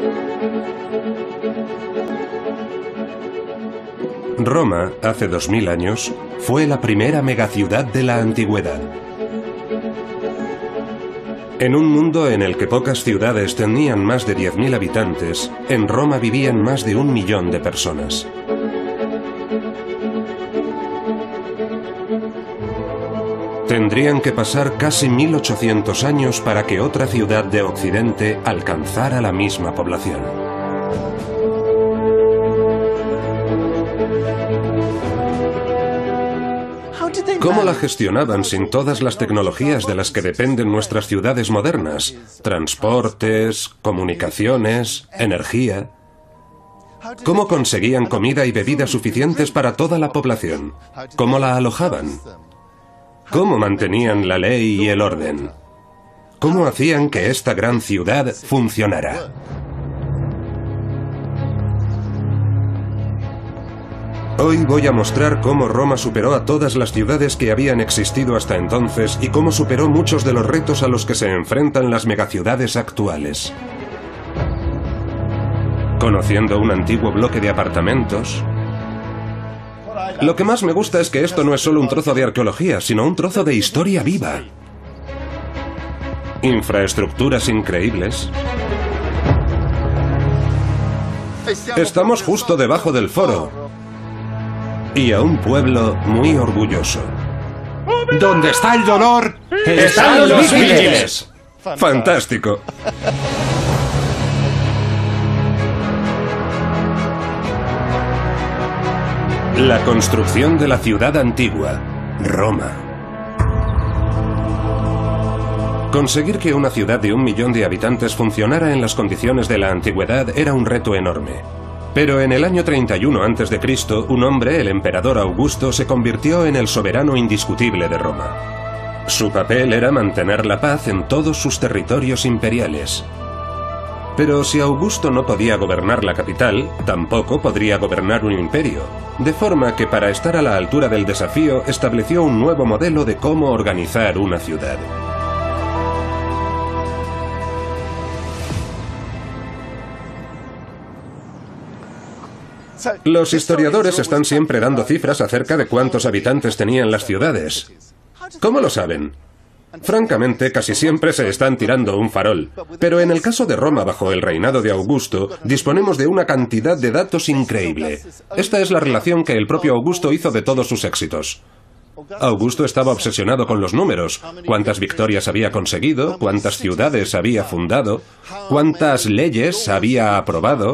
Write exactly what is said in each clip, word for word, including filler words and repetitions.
Roma, hace dos mil años, fue la primera megaciudad de la antigüedad. En un mundo en el que pocas ciudades tenían más de diez mil habitantes, en Roma vivían más de un millón de personas. Tendrían que pasar casi mil ochocientos años para que otra ciudad de Occidente alcanzara la misma población. ¿Cómo la gestionaban sin todas las tecnologías de las que dependen nuestras ciudades modernas? Transportes, comunicaciones, energía. ¿Cómo conseguían comida y bebida suficientes para toda la población? ¿Cómo la alojaban? ¿Cómo mantenían la ley y el orden? ¿Cómo hacían que esta gran ciudad funcionara? Hoy voy a mostrar cómo Roma superó a todas las ciudades que habían existido hasta entonces y cómo superó muchos de los retos a los que se enfrentan las megaciudades actuales. Conociendo un antiguo bloque de apartamentos. Lo que más me gusta es que esto no es solo un trozo de arqueología, sino un trozo de historia viva. Infraestructuras increíbles. Estamos justo debajo del foro. Y a un pueblo muy orgulloso. ¿Dónde está el dolor? ¡Están los vigiles! ¡Fantástico! La construcción de la ciudad antigua, Roma. Conseguir que una ciudad de un millón de habitantes funcionara en las condiciones de la antigüedad era un reto enorme. Pero en el año treinta y uno antes de Cristo, un hombre, el emperador Augusto, se convirtió en el soberano indiscutible de Roma. Su papel era mantener la paz en todos sus territorios imperiales. Pero si Augusto no podía gobernar la capital, tampoco podría gobernar un imperio, de forma que para estar a la altura del desafío estableció un nuevo modelo de cómo organizar una ciudad. Los historiadores están siempre dando cifras acerca de cuántos habitantes tenían las ciudades. ¿Cómo lo saben? Francamente, casi siempre se están tirando un farol. Pero en el caso de Roma bajo el reinado de Augusto, disponemos de una cantidad de datos increíble. Esta es la relación que el propio Augusto hizo de todos sus éxitos. Augusto estaba obsesionado con los números. Cuántas victorias había conseguido, cuántas ciudades había fundado, cuántas leyes había aprobado.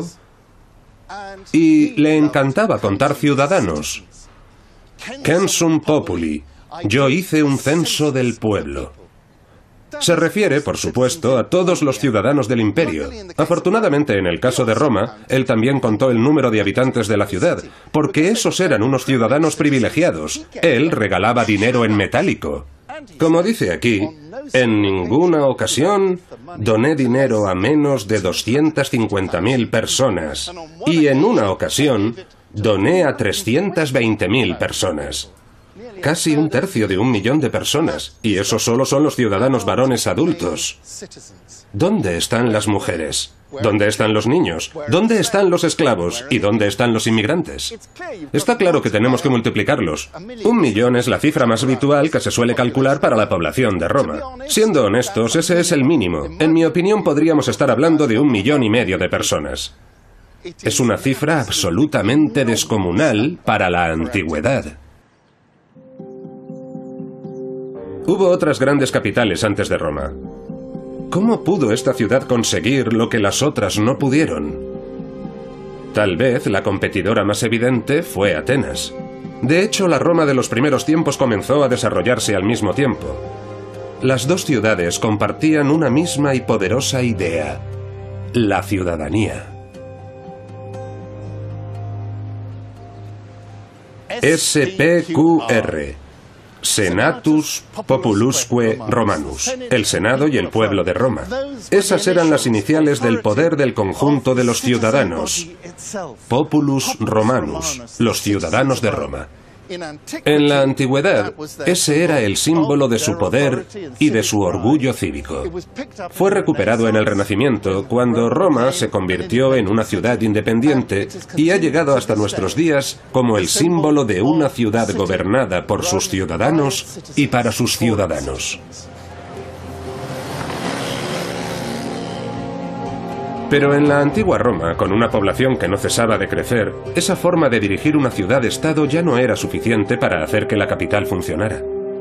Y le encantaba contar ciudadanos. Censum populi. Yo hice un censo del pueblo. Se refiere, por supuesto, a todos los ciudadanos del imperio. Afortunadamente, en el caso de Roma, él también contó el número de habitantes de la ciudad, porque esos eran unos ciudadanos privilegiados. Él regalaba dinero en metálico. Como dice aquí, en ninguna ocasión doné dinero a menos de doscientas cincuenta mil personas. Y en una ocasión doné a trescientas veinte mil personas. Casi un tercio de un millón de personas. Y eso solo son los ciudadanos varones adultos. ¿Dónde están las mujeres? ¿Dónde están los niños? ¿Dónde están los esclavos? ¿Y dónde están los inmigrantes? Está claro que tenemos que multiplicarlos. Un millón es la cifra más habitual que se suele calcular para la población de Roma. Siendo honestos, ese es el mínimo. En mi opinión, podríamos estar hablando de un millón y medio de personas. Es una cifra absolutamente descomunal para la antigüedad. Hubo otras grandes capitales antes de Roma. ¿Cómo pudo esta ciudad conseguir lo que las otras no pudieron? Tal vez la competidora más evidente fue Atenas. De hecho, la Roma de los primeros tiempos comenzó a desarrollarse al mismo tiempo. Las dos ciudades compartían una misma y poderosa idea: la ciudadanía. S P Q R. Senatus Populusque Romanus, el Senado y el pueblo de Roma. Esas eran las iniciales del poder del conjunto de los ciudadanos. Populus Romanus, los ciudadanos de Roma. En la antigüedad, ese era el símbolo de su poder y de su orgullo cívico. Fue recuperado en el Renacimiento, cuando Roma se convirtió en una ciudad independiente y ha llegado hasta nuestros días como el símbolo de una ciudad gobernada por sus ciudadanos y para sus ciudadanos. Pero en la antigua Roma, con una población que no cesaba de crecer, esa forma de dirigir una ciudad-estado ya no era suficiente para hacer que la capital funcionara.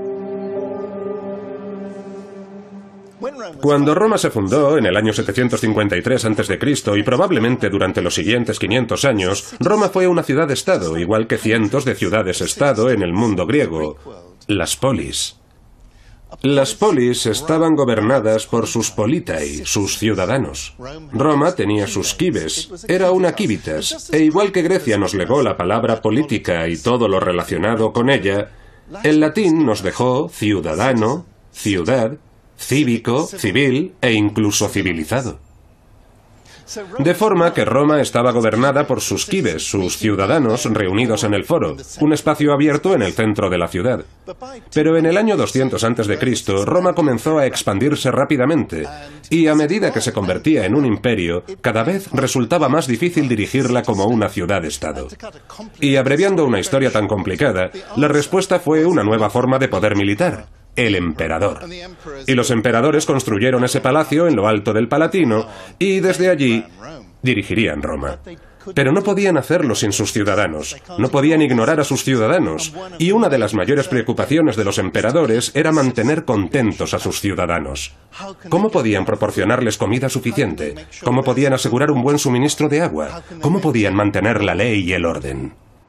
Cuando Roma se fundó en el año setecientos cincuenta y tres antes de Cristo y probablemente durante los siguientes quinientos años, Roma fue una ciudad-estado, igual que cientos de ciudades-estado en el mundo griego, las polis. Las polis estaban gobernadas por sus politai, sus ciudadanos. Roma tenía sus quibes, era una quivitas, e igual que Grecia nos legó la palabra política y todo lo relacionado con ella, el latín nos dejó ciudadano, ciudad, cívico, civil e incluso civilizado. De forma que Roma estaba gobernada por sus quibes, sus ciudadanos reunidos en el foro, un espacio abierto en el centro de la ciudad. Pero en el año doscientos antes de Cristo, Roma comenzó a expandirse rápidamente, y a medida que se convertía en un imperio, cada vez resultaba más difícil dirigirla como una ciudad-estado. Y abreviando una historia tan complicada, la respuesta fue una nueva forma de poder militar: el emperador. Y los emperadores construyeron ese palacio en lo alto del Palatino y desde allí dirigirían Roma. Pero no podían hacerlo sin sus ciudadanos, no podían ignorar a sus ciudadanos, y una de las mayores preocupaciones de los emperadores era mantener contentos a sus ciudadanos. ¿Cómo podían proporcionarles comida suficiente? ¿Cómo podían asegurar un buen suministro de agua? ¿Cómo podían mantener la ley y el orden?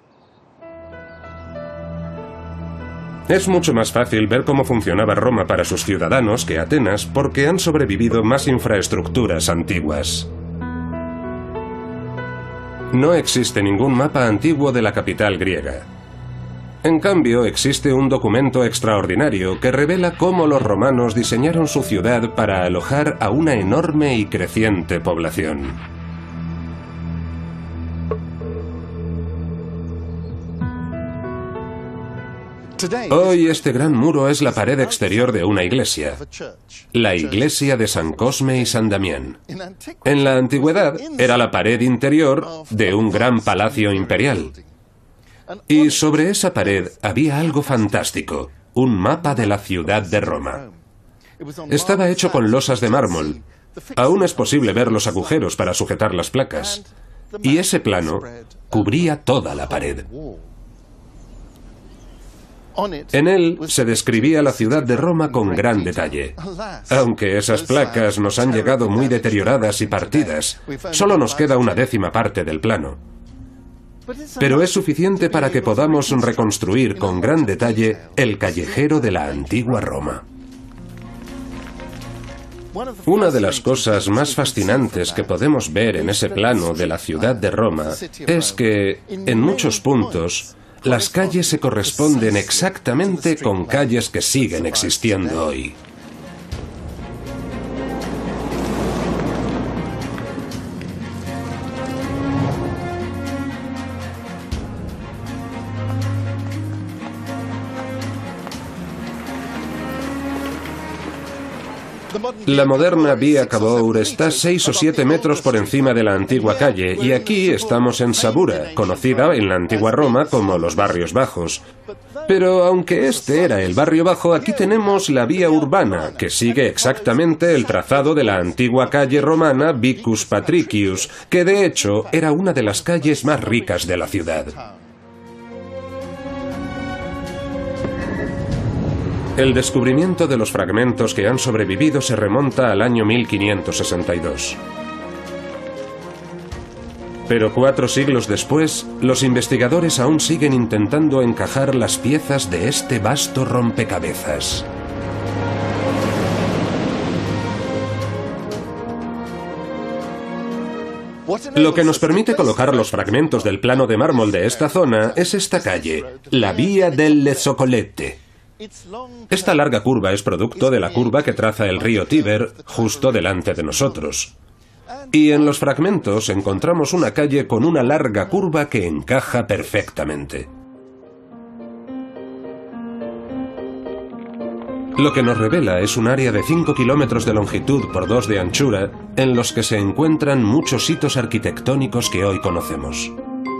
Es mucho más fácil ver cómo funcionaba Roma para sus ciudadanos que Atenas porque han sobrevivido más infraestructuras antiguas. No existe ningún mapa antiguo de la capital griega. En cambio, existe un documento extraordinario que revela cómo los romanos diseñaron su ciudad para alojar a una enorme y creciente población. Hoy este gran muro es la pared exterior de una iglesia, la iglesia de San Cosme y San Damián. En la antigüedad era la pared interior de un gran palacio imperial. Y sobre esa pared había algo fantástico, un mapa de la ciudad de Roma. Estaba hecho con losas de mármol. Aún es posible ver los agujeros para sujetar las placas. Y ese plano cubría toda la pared. En él se describía la ciudad de Roma con gran detalle. Aunque esas placas nos han llegado muy deterioradas y partidas, solo nos queda una décima parte del plano. Pero es suficiente para que podamos reconstruir con gran detalle el callejero de la antigua Roma. Una de las cosas más fascinantes que podemos ver en ese plano de la ciudad de Roma es que, en muchos puntos, las calles se corresponden exactamente con calles que siguen existiendo hoy. La moderna Via Cavour está seis o siete metros por encima de la antigua calle y aquí estamos en Sabura, conocida en la antigua Roma como los barrios bajos. Pero aunque este era el barrio bajo, aquí tenemos la vía urbana, que sigue exactamente el trazado de la antigua calle romana Vicus Patricius, que de hecho era una de las calles más ricas de la ciudad. El descubrimiento de los fragmentos que han sobrevivido se remonta al año mil quinientos sesenta y dos. Pero cuatro siglos después, los investigadores aún siguen intentando encajar las piezas de este vasto rompecabezas. Lo que nos permite colocar los fragmentos del plano de mármol de esta zona es esta calle, la Via delle Zoccolette. Esta larga curva es producto de la curva que traza el río Tíber justo delante de nosotros. Y en los fragmentos encontramos una calle con una larga curva que encaja perfectamente. Lo que nos revela es un área de cinco kilómetros de longitud por dos de anchura, en los que se encuentran muchos hitos arquitectónicos que hoy conocemos.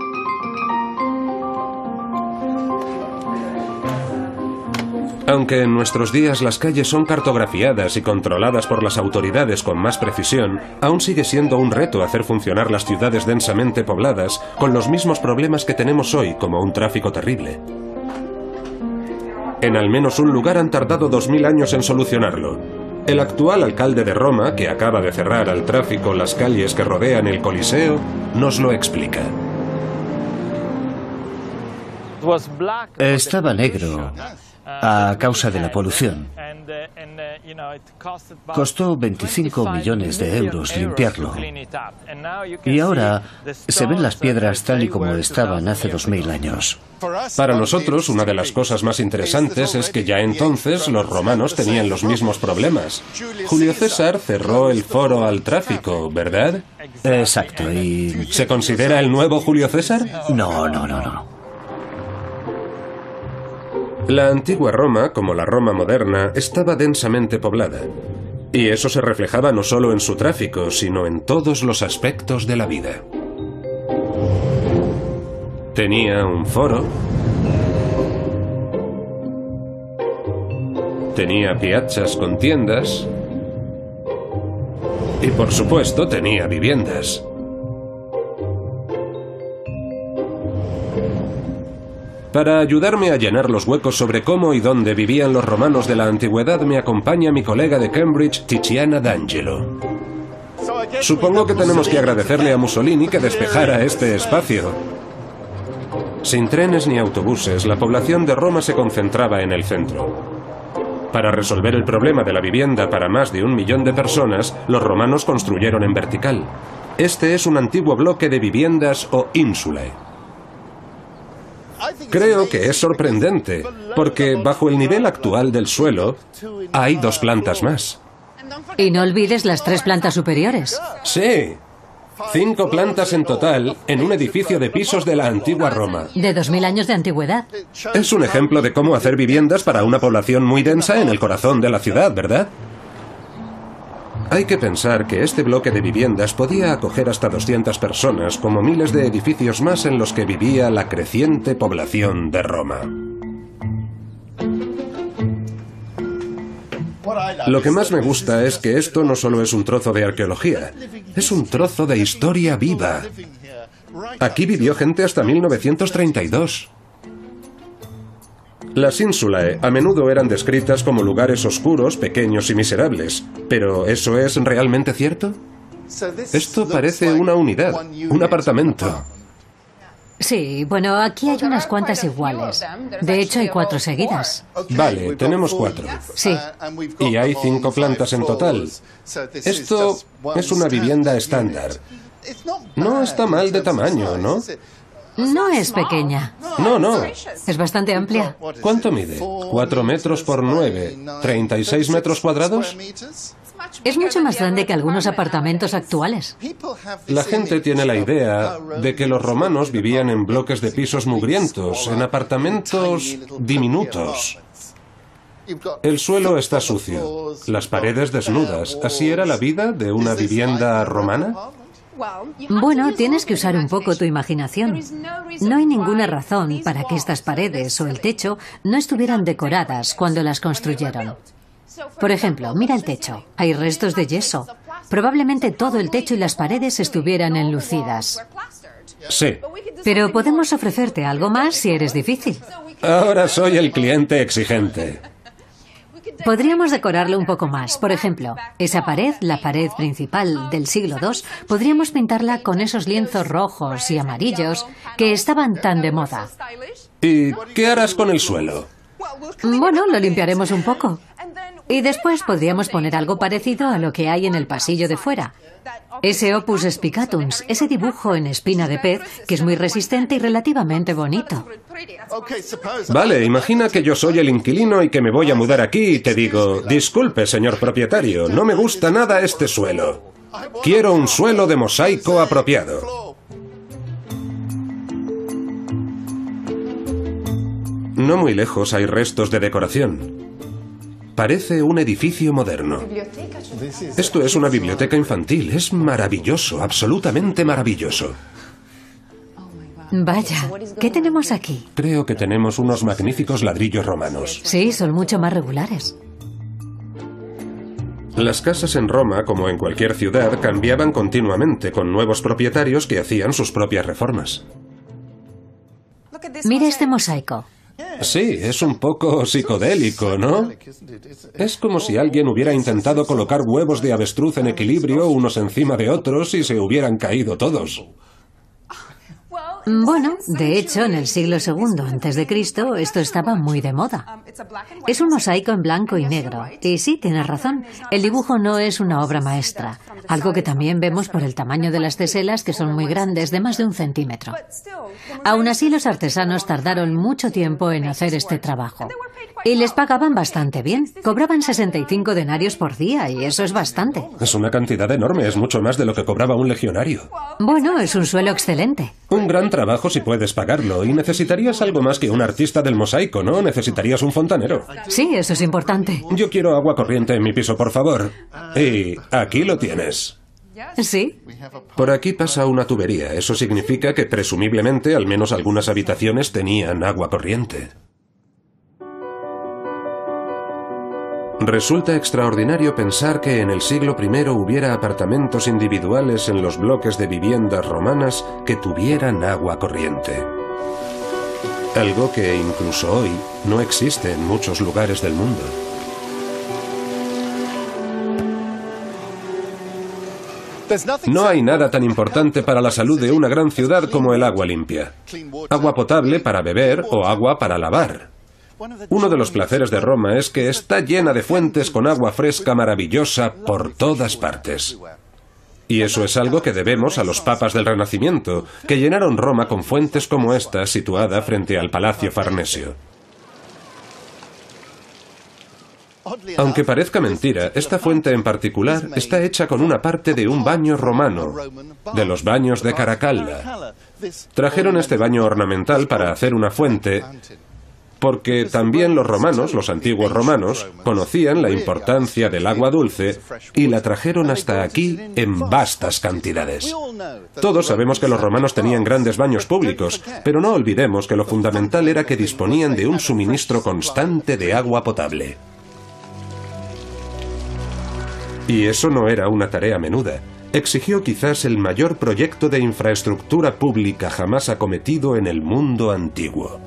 Aunque en nuestros días las calles son cartografiadas y controladas por las autoridades con más precisión, aún sigue siendo un reto hacer funcionar las ciudades densamente pobladas con los mismos problemas que tenemos hoy, como un tráfico terrible. En al menos un lugar han tardado dos mil años en solucionarlo. El actual alcalde de Roma, que acaba de cerrar al tráfico las calles que rodean el Coliseo, nos lo explica. Estaba negro a causa de la polución. Costó veinticinco millones de euros limpiarlo. Y ahora se ven las piedras tal y como estaban hace dos mil años. Para nosotros, una de las cosas más interesantes es que ya entonces los romanos tenían los mismos problemas. Julio César cerró el foro al tráfico, ¿verdad? Exacto, y... ¿Se considera el nuevo Julio César? No, no, no, no. La antigua Roma, como la Roma moderna, estaba densamente poblada. Y eso se reflejaba no solo en su tráfico, sino en todos los aspectos de la vida. Tenía un foro. Tenía piazzas con tiendas. Y por supuesto tenía viviendas. Para ayudarme a llenar los huecos sobre cómo y dónde vivían los romanos de la antigüedad, me acompaña mi colega de Cambridge, Tiziana D'Angelo. Supongo que tenemos que agradecerle a Mussolini que despejara este espacio. Sin trenes ni autobuses, la población de Roma se concentraba en el centro. Para resolver el problema de la vivienda para más de un millón de personas, los romanos construyeron en vertical. Este es un antiguo bloque de viviendas o insulae. Creo que es sorprendente, porque bajo el nivel actual del suelo hay dos plantas más. Y no olvides las tres plantas superiores. Sí, cinco plantas en total en un edificio de pisos de la antigua Roma. De dos mil años de antigüedad. Es un ejemplo de cómo hacer viviendas para una población muy densa en el corazón de la ciudad, ¿verdad? Hay que pensar que este bloque de viviendas podía acoger hasta doscientas personas, como miles de edificios más en los que vivía la creciente población de Roma. Lo que más me gusta es que esto no solo es un trozo de arqueología, es un trozo de historia viva. Aquí vivió gente hasta mil novecientos treinta y dos. Las insulae a menudo eran descritas como lugares oscuros, pequeños y miserables. ¿Pero eso es realmente cierto? Esto parece una unidad, un apartamento. Sí, bueno, aquí hay unas cuantas iguales. De hecho, hay cuatro seguidas. Vale, tenemos cuatro. Sí. Y hay cinco plantas en total. Esto es una vivienda estándar. No está mal de tamaño, ¿no? No es pequeña. No, no. Es bastante amplia. ¿Cuánto mide? ¿Cuatro metros por nueve? ¿Treinta y seis metros cuadrados? Es mucho más grande que algunos apartamentos actuales. La gente tiene la idea de que los romanos vivían en bloques de pisos mugrientos, en apartamentos diminutos. El suelo está sucio, las paredes desnudas. ¿Así era la vida de una vivienda romana? Bueno, tienes que usar un poco tu imaginación. No hay ninguna razón para que estas paredes o el techo no estuvieran decoradas cuando las construyeron. Por ejemplo, mira el techo. Hay restos de yeso. Probablemente todo el techo y las paredes estuvieran enlucidas. Sí. Pero podemos ofrecerte algo más si eres difícil. Ahora soy el cliente exigente. Podríamos decorarlo un poco más. Por ejemplo, esa pared, la pared principal del siglo dos, podríamos pintarla con esos lienzos rojos y amarillos que estaban tan de moda. ¿Y qué harás con el suelo? Bueno, lo limpiaremos un poco. Y después podríamos poner algo parecido a lo que hay en el pasillo de fuera. Ese opus spicatums, ese dibujo en espina de pez, que es muy resistente y relativamente bonito. Vale, imagina que yo soy el inquilino y que me voy a mudar aquí y te digo, disculpe, señor propietario, no me gusta nada este suelo. Quiero un suelo de mosaico apropiado. No muy lejos hay restos de decoración. Parece un edificio moderno. Esto es una biblioteca infantil. Es maravilloso, absolutamente maravilloso. Vaya, ¿qué tenemos aquí? Creo que tenemos unos magníficos ladrillos romanos. Sí, son mucho más regulares. Las casas en Roma, como en cualquier ciudad, cambiaban continuamente con nuevos propietarios que hacían sus propias reformas. Mira este mosaico. Sí, es un poco psicodélico, ¿no? Es como si alguien hubiera intentado colocar huevos de avestruz en equilibrio unos encima de otros y se hubieran caído todos. Bueno, de hecho, en el siglo segundo antes de Cristo, esto estaba muy de moda. Es un mosaico en blanco y negro. Y sí, tienes razón, el dibujo no es una obra maestra, algo que también vemos por el tamaño de las teselas, que son muy grandes, de más de un centímetro. Aún así, los artesanos tardaron mucho tiempo en hacer este trabajo. Y les pagaban bastante bien. Cobraban sesenta y cinco denarios por día, y eso es bastante. Es una cantidad enorme, es mucho más de lo que cobraba un legionario. Bueno, es un sueldo excelente. Un gran trabajo si puedes pagarlo, y necesitarías algo más que un artista del mosaico, ¿no? Necesitarías un fontanero. Sí, eso es importante. Yo quiero agua corriente en mi piso, por favor. Y aquí lo tienes. Sí. Por aquí pasa una tubería. Eso significa que presumiblemente al menos algunas habitaciones tenían agua corriente. Resulta extraordinario pensar que en el siglo primero hubiera apartamentos individuales en los bloques de viviendas romanas que tuvieran agua corriente. Algo que incluso hoy no existe en muchos lugares del mundo. No hay nada tan importante para la salud de una gran ciudad como el agua limpia. Agua potable para beber o agua para lavar. Uno de los placeres de Roma es que está llena de fuentes con agua fresca maravillosa por todas partes. Y eso es algo que debemos a los papas del Renacimiento, que llenaron Roma con fuentes como esta situada frente al Palacio Farnesio. Aunque parezca mentira, esta fuente en particular está hecha con una parte de un baño romano, de los baños de Caracalla. Trajeron este baño ornamental para hacer una fuente, porque también los romanos, los antiguos romanos, conocían la importancia del agua dulce y la trajeron hasta aquí en vastas cantidades. Todos sabemos que los romanos tenían grandes baños públicos, pero no olvidemos que lo fundamental era que disponían de un suministro constante de agua potable. Y eso no era una tarea menuda. Exigió quizás el mayor proyecto de infraestructura pública jamás acometido en el mundo antiguo.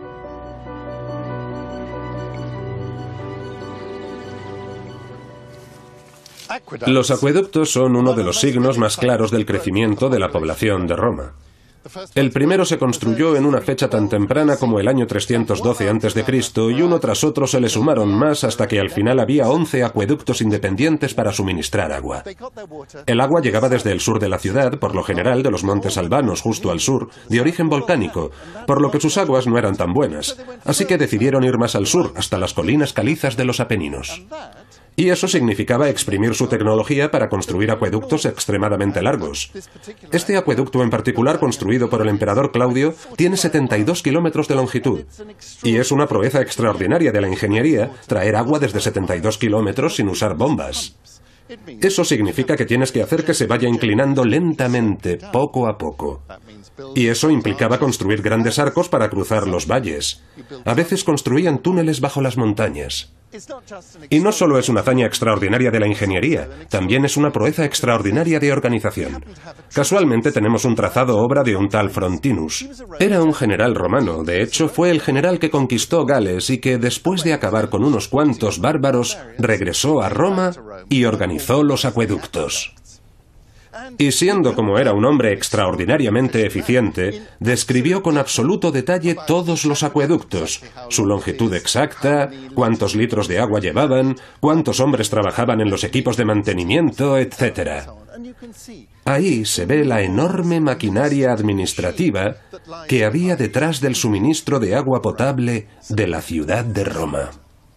Los acueductos son uno de los signos más claros del crecimiento de la población de Roma. El primero se construyó en una fecha tan temprana como el año trescientos doce antes de Cristo y uno tras otro se le sumaron más hasta que al final había once acueductos independientes para suministrar agua. El agua llegaba desde el sur de la ciudad, por lo general de los montes albanos justo al sur, de origen volcánico, por lo que sus aguas no eran tan buenas, así que decidieron ir más al sur, hasta las colinas calizas de los Apeninos. Y eso significaba exprimir su tecnología para construir acueductos extremadamente largos. Este acueducto en particular, construido por el emperador Claudio, tiene setenta y dos kilómetros de longitud. Y es una proeza extraordinaria de la ingeniería traer agua desde setenta y dos kilómetros sin usar bombas. Eso significa que tienes que hacer que se vaya inclinando lentamente, poco a poco. Y eso implicaba construir grandes arcos para cruzar los valles. A veces construían túneles bajo las montañas. Y no solo es una hazaña extraordinaria de la ingeniería, también es una proeza extraordinaria de organización. Casualmente tenemos un trazado obra de un tal Frontinus. Era un general romano, de hecho fue el general que conquistó Gales y que después de acabar con unos cuantos bárbaros, regresó a Roma y organizó los acueductos. Y siendo como era un hombre extraordinariamente eficiente, describió con absoluto detalle todos los acueductos, su longitud exacta, cuántos litros de agua llevaban, cuántos hombres trabajaban en los equipos de mantenimiento, etcétera. Ahí se ve la enorme maquinaria administrativa que había detrás del suministro de agua potable de la ciudad de Roma.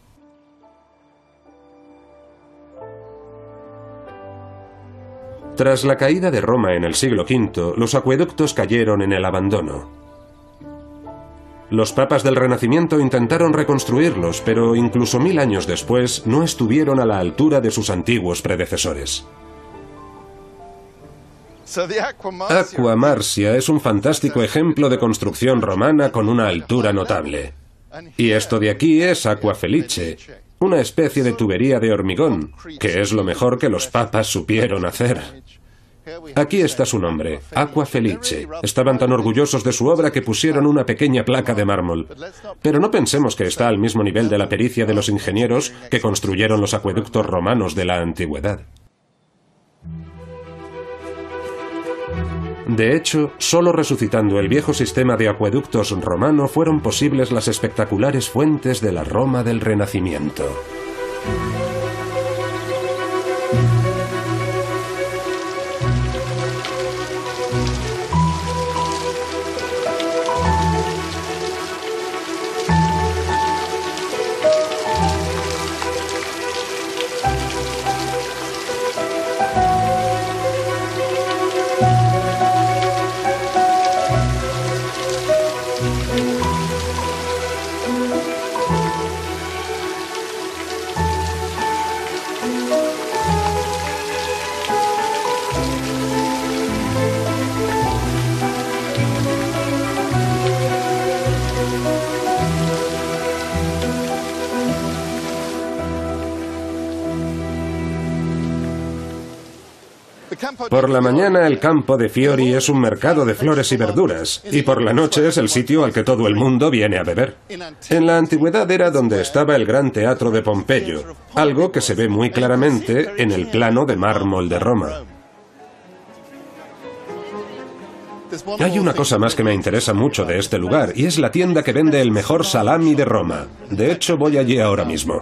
Tras la caída de Roma en el siglo quinto, los acueductos cayeron en el abandono. Los papas del Renacimiento intentaron reconstruirlos, pero incluso mil años después no estuvieron a la altura de sus antiguos predecesores. Aqua Marcia es un fantástico ejemplo de construcción romana con una altura notable. Y esto de aquí es Aqua Felice, una especie de tubería de hormigón, que es lo mejor que los papas supieron hacer. Aquí está su nombre, Aqua Felice. Estaban tan orgullosos de su obra que pusieron una pequeña placa de mármol. Pero no pensemos que está al mismo nivel de la pericia de los ingenieros que construyeron los acueductos romanos de la antigüedad. De hecho, solo resucitando el viejo sistema de acueductos romano fueron posibles las espectaculares fuentes de la Roma del Renacimiento. Por la mañana el campo de Fiori es un mercado de flores y verduras, y por la noche es el sitio al que todo el mundo viene a beber. En la antigüedad era donde estaba el gran teatro de Pompeyo, algo que se ve muy claramente en el plano de mármol de Roma. Hay una cosa más que me interesa mucho de este lugar, y es la tienda que vende el mejor salami de Roma. De hecho, voy allí ahora mismo.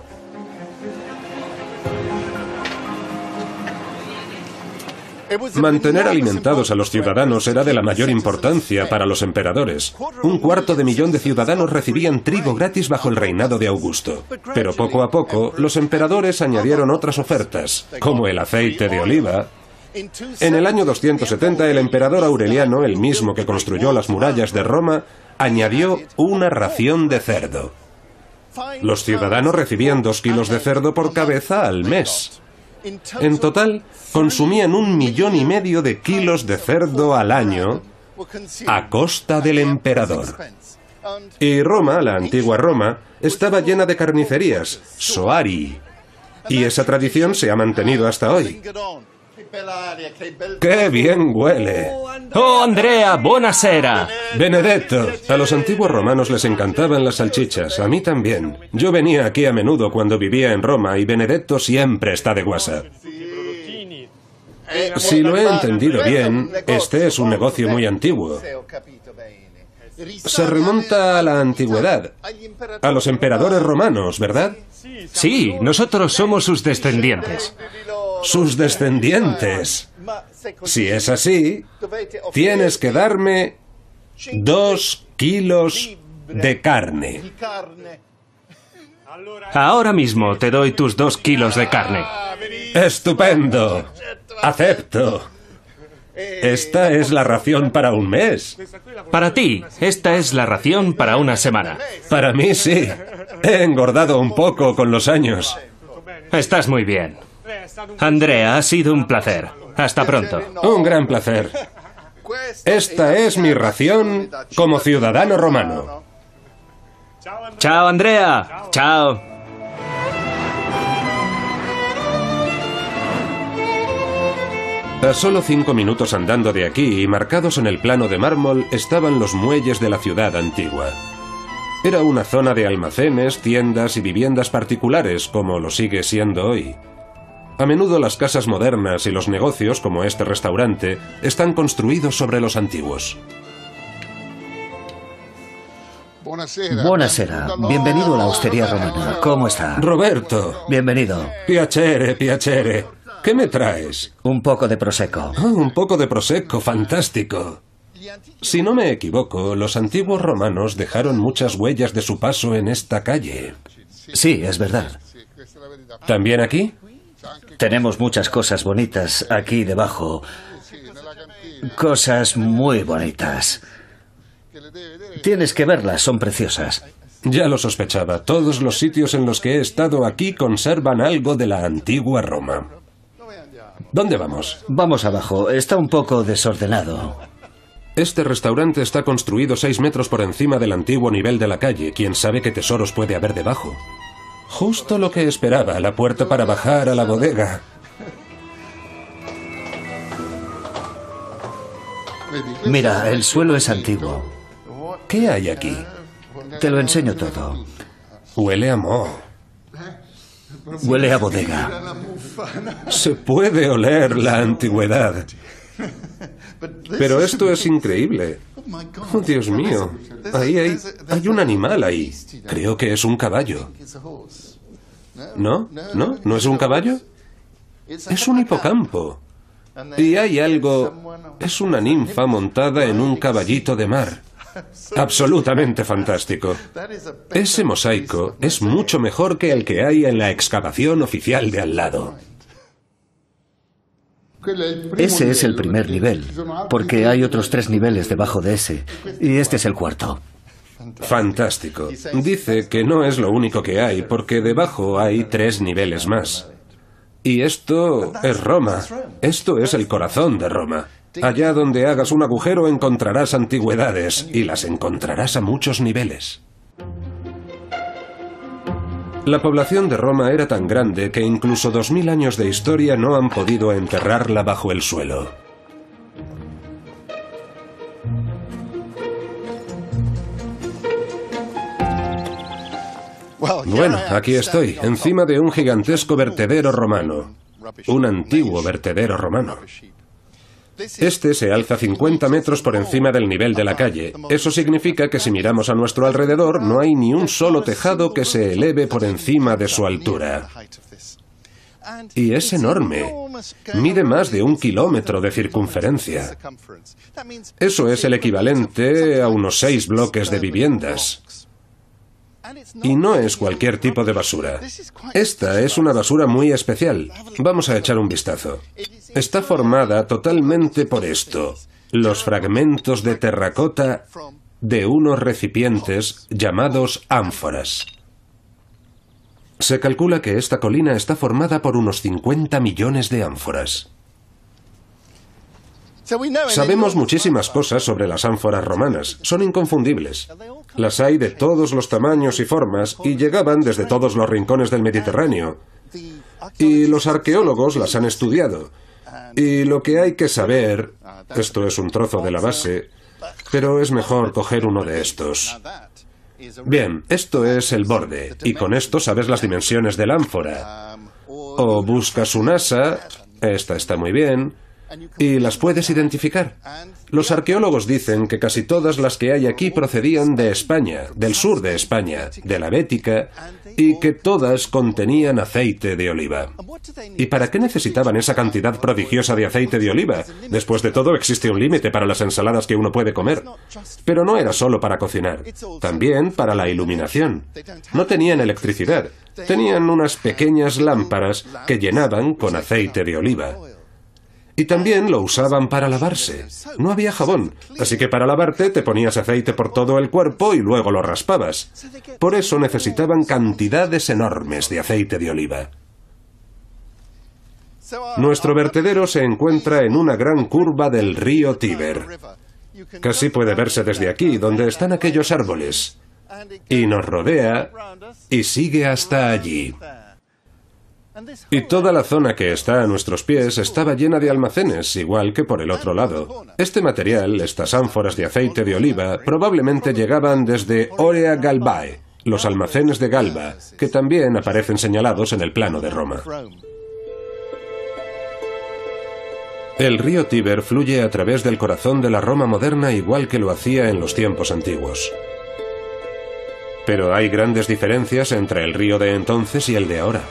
Mantener alimentados a los ciudadanos era de la mayor importancia para los emperadores. Un cuarto de millón de ciudadanos recibían trigo gratis bajo el reinado de Augusto. Pero poco a poco, los emperadores añadieron otras ofertas, como el aceite de oliva. En el año doscientos setenta, el emperador Aureliano, el mismo que construyó las murallas de Roma, añadió una ración de cerdo. Los ciudadanos recibían dos kilos de cerdo por cabeza al mes. En total, consumían un millón y medio de kilos de cerdo al año a costa del emperador. Y Roma, la antigua Roma, estaba llena de carnicerías, soari, y esa tradición se ha mantenido hasta hoy. ¡Qué bien huele! ¡Oh, Andrea, buonasera! Benedetto, a los antiguos romanos les encantaban las salchichas, a mí también. Yo venía aquí a menudo cuando vivía en Roma y Benedetto siempre está de guasa. Si lo he entendido bien, este es un negocio muy antiguo. Se remonta a la antigüedad, a los emperadores romanos, ¿verdad? Sí, nosotros somos sus descendientes. ¡Sus descendientes! Si es así, tienes que darme dos kilos de carne. Ahora mismo te doy tus dos kilos de carne. ¡Estupendo! ¡Acepto! Esta es la ración para un mes. Para ti, esta es la ración para una semana. Para mí sí. He engordado un poco con los años. Estás muy bien. Andrea, ha sido un placer. Hasta pronto. Un gran placer. Esta es mi ración como ciudadano romano. Chao, Andrea. Chao. A solo cinco minutos andando de aquí y marcados en el plano de mármol estaban los muelles de la ciudad antigua. Era una zona de almacenes, tiendas y viviendas particulares, como lo sigue siendo hoy. A menudo las casas modernas y los negocios, como este restaurante, están construidos sobre los antiguos. Buonasera. Bienvenido a la hostería romana. ¿Cómo está? Roberto. Bienvenido. Piacere, piacere. ¿Qué me traes? Un poco de prosecco. Oh, un poco de prosecco, fantástico. Si no me equivoco, los antiguos romanos dejaron muchas huellas de su paso en esta calle. Sí, es verdad. ¿También aquí? Tenemos muchas cosas bonitas aquí debajo. Cosas muy bonitas. Tienes que verlas, son preciosas. Ya lo sospechaba. Todos los sitios en los que he estado aquí conservan algo de la antigua Roma. ¿Dónde vamos? Vamos abajo. Está un poco desordenado. Este restaurante está construido seis metros por encima del antiguo nivel de la calle. ¿Quién sabe qué tesoros puede haber debajo? Justo lo que esperaba, la puerta para bajar a la bodega. Mira, el suelo es antiguo. ¿Qué hay aquí? Te lo enseño todo. Huele a moho. Huele a bodega. Se puede oler la antigüedad. Pero esto es increíble. Oh, Dios mío. Ahí hay, hay un animal ahí. Creo que es un caballo. ¿No? ¿No? ¿No es un caballo? Es un hipocampo. Y hay algo... Es una ninfa montada en un caballito de mar. Absolutamente fantástico. Ese mosaico es mucho mejor que el que hay en la excavación oficial de al lado. Ese es el primer nivel, porque hay otros tres niveles debajo de ese, y este es el cuarto. Fantástico. Dice que no es lo único que hay, porque debajo hay tres niveles más. Y esto es Roma. Esto es el corazón de Roma. Allá donde hagas un agujero encontrarás antigüedades, y las encontrarás a muchos niveles. La población de Roma era tan grande que incluso dos mil años de historia no han podido enterrarla bajo el suelo. Bueno, aquí estoy, encima de un gigantesco vertedero romano. Un antiguo vertedero romano. Este se alza cincuenta metros por encima del nivel de la calle. Eso significa que si miramos a nuestro alrededor no hay ni un solo tejado que se eleve por encima de su altura. Y es enorme. Mide más de un kilómetro de circunferencia. Eso es el equivalente a unos seis bloques de viviendas. Y no es cualquier tipo de basura. Esta es una basura muy especial. Vamos a echar un vistazo. Está formada totalmente por esto: los fragmentos de terracota de unos recipientes llamados ánforas. Se calcula que esta colina está formada por unos cincuenta millones de ánforas. Sabemos muchísimas cosas sobre las ánforas romanas. Son inconfundibles. Las hay de todos los tamaños y formas y llegaban desde todos los rincones del Mediterráneo. Y los arqueólogos las han estudiado. Y lo que hay que saber... Esto es un trozo de la base, pero es mejor coger uno de estos. Bien, esto es el borde, y con esto sabes las dimensiones de la ánfora. O buscas un asa, esta está muy bien, y las puedes identificar. Los arqueólogos dicen que casi todas las que hay aquí procedían de España, del sur de España, de la Bética, y que todas contenían aceite de oliva. ¿Y para qué necesitaban esa cantidad prodigiosa de aceite de oliva? Después de todo, existe un límite para las ensaladas que uno puede comer. Pero no era solo para cocinar, también para la iluminación. No tenían electricidad, tenían unas pequeñas lámparas que llenaban con aceite de oliva. Y también lo usaban para lavarse. No había jabón, así que para lavarte te ponías aceite por todo el cuerpo y luego lo raspabas. Por eso necesitaban cantidades enormes de aceite de oliva. Nuestro vertedero se encuentra en una gran curva del río Tíber. Casi puede verse desde aquí, donde están aquellos árboles. Y nos rodea y sigue hasta allí. Y toda la zona que está a nuestros pies estaba llena de almacenes, igual que por el otro lado. Este material, estas ánforas de aceite de oliva, probablemente llegaban desde Orea Galbae, los almacenes de Galba, que también aparecen señalados en el plano de Roma. El río Tíber fluye a través del corazón de la Roma moderna igual que lo hacía en los tiempos antiguos. Pero hay grandes diferencias entre el río de entonces y el de ahora.